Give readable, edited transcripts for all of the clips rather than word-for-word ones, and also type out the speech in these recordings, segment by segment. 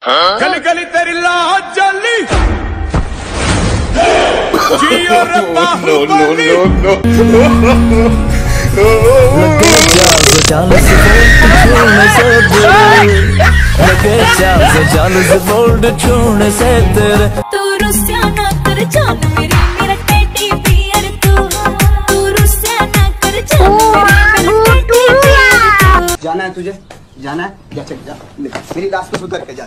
गली गली तेरी लाज जली जियो रे बाहुबली। तू रुस्या ना कर जान मेरी, मेरा टेडी बियर तू रुस्या ना कर जान मेरी, मेरा टेडी बियर तू। जाना है तुझे, जाना है, जा चल जा, मेरी लाश को सुधर के जा।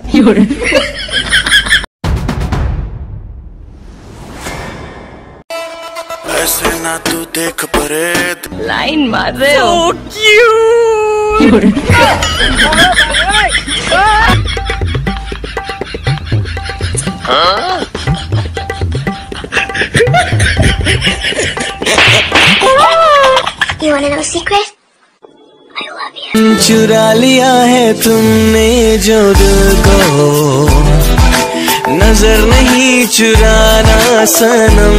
ऐसे ना तू देख परे लाइन मार रहे हो। You wanna know a secret? I love you. चुरा लिया है तुमने जो दिल को, नजर नहीं चुराना सनम,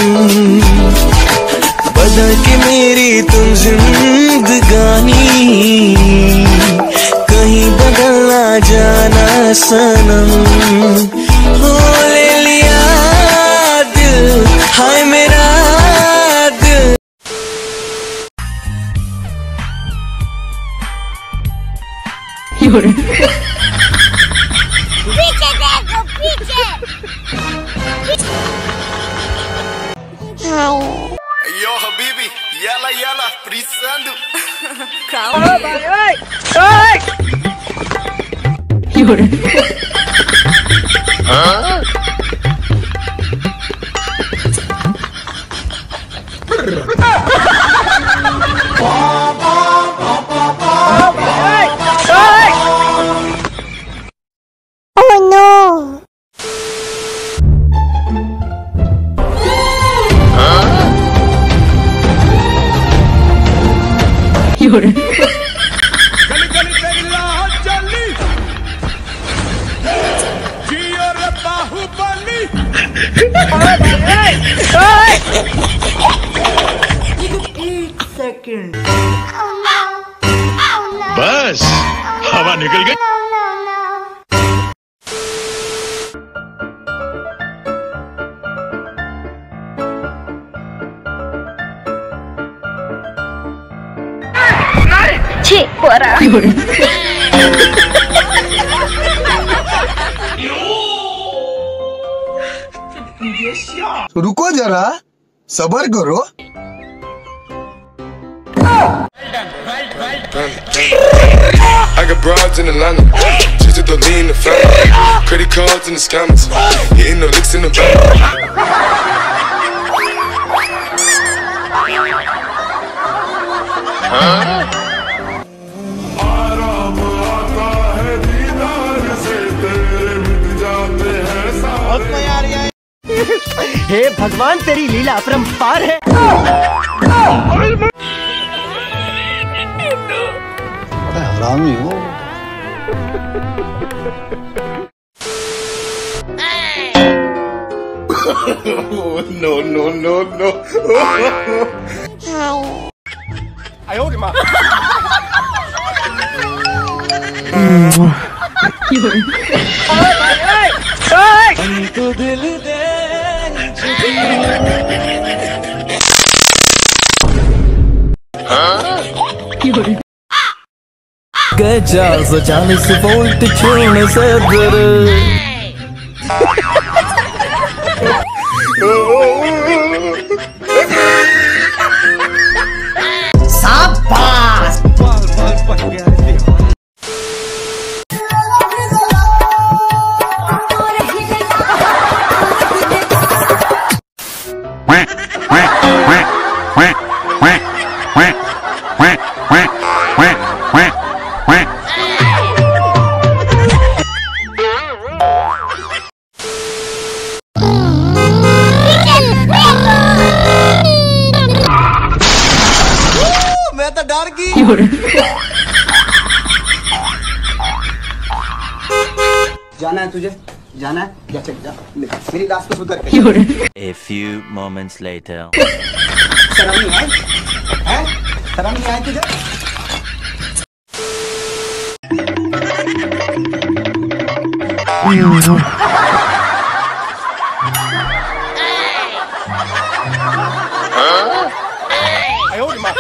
बदल के मेरी तुम जिंदगानी, कहीं बदल ना जाना सनम। हो ले लिया दिल, हाय मेरा दिल। पीछे देखो, पीछे। Yo habibi, yalla yalla, prisando. Oh no. गली गली तेरी लाज जली जियो रे बाहुबली। बस हवा निकल गई। छी पोरा। रुको जरा, सबर करो। I got broads in Atlanta, just to lean the family, credit cards and the scammers, hitting the licks in the back. हे भगवान, तेरी लीला अपरंपार है। बड़ा हरामी हो। No, no, no, no. I hold him up. तो दिल दे गजा 140 वोल्ट छोड़ने से शाबाश। मैं तो डर गई। जाना है तुझे, जाना है, जा चल जा, मेरी लाश को सुधर के। A few moments later. शर्म नहीं आए? हैं? शर्म नहीं आए तुझे? 哎呦我的妈！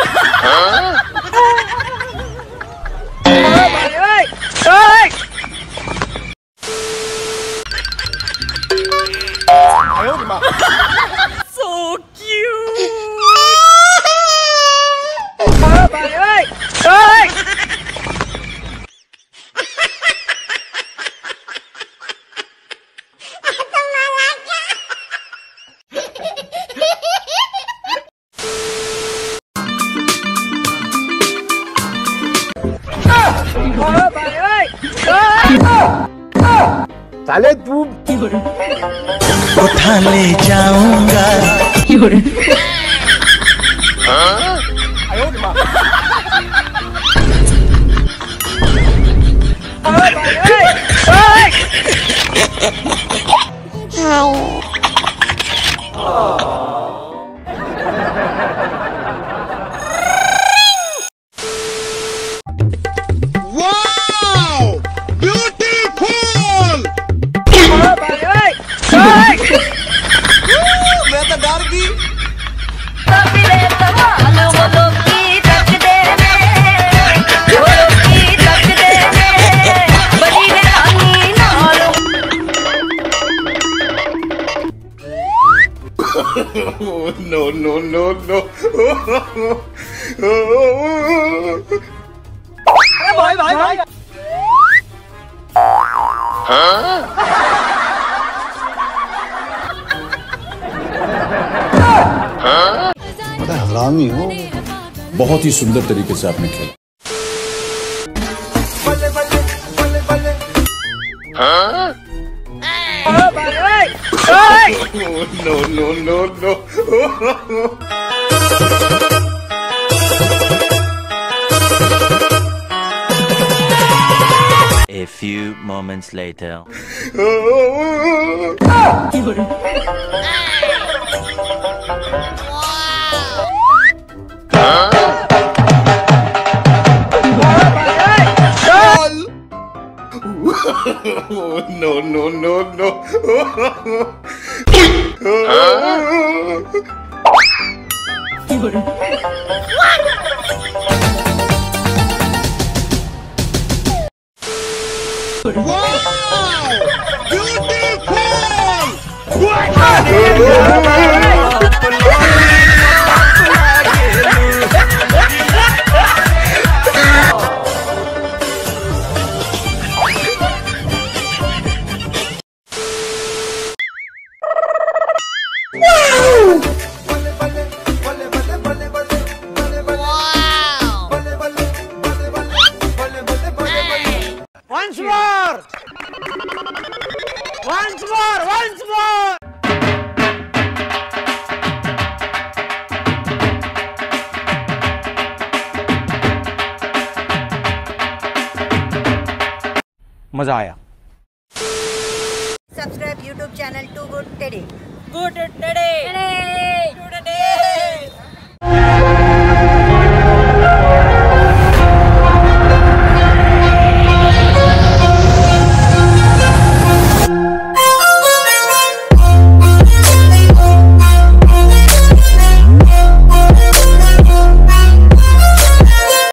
哎呦我的妈！ So cute. साले तू उठा ले जाऊंगा। 有人。 哎呦我的妈！ मैं तो डर गई। No, no, no, no. बड़ा हरामी हो। बहुत ही सुंदर तरीके से आपने खेला। No, no, no, no. A few moments later. 有人。 No, no, no, no. 有人。 Once more! Once more! Once more! मजा आया। Subscribe YouTube channel Too Good Teddy. Good today.